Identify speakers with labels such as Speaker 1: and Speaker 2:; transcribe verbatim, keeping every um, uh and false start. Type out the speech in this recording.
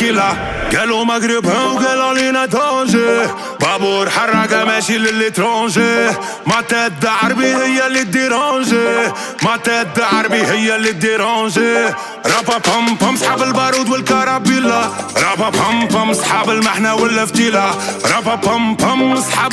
Speaker 1: تكيلا. قالوا مغربها وقالوا لينا دونجي، بابور حرقة ماشي للإترونجي. ما تد عربي هي اللي ديرونجي، ما تد عربي هي اللي ديرونجي. رابا بام بام صحاب البارود والكرابيلا، رابا بام بام صحاب المحنة والفتيلة، رابا بام بام صحاب